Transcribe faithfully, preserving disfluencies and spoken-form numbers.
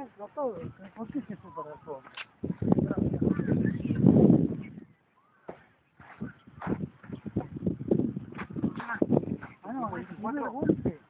tratado de... ¿Por qué se fue para el fondo? Ah, no, el golpe.